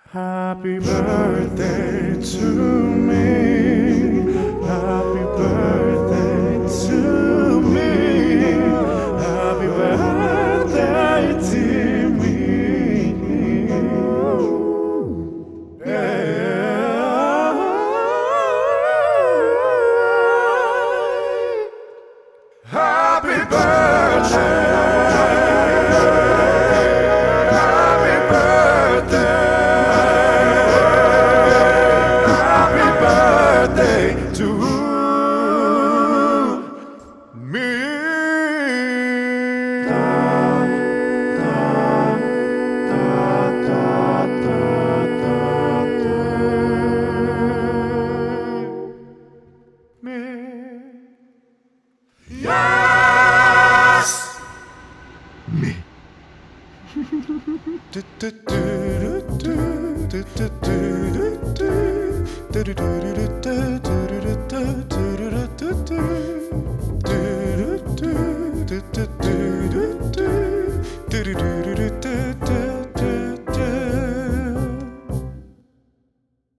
Happy birthday to me. Happy birthday to me. Happy birthday to me. Happy birthday. To me. Yes. Me. Do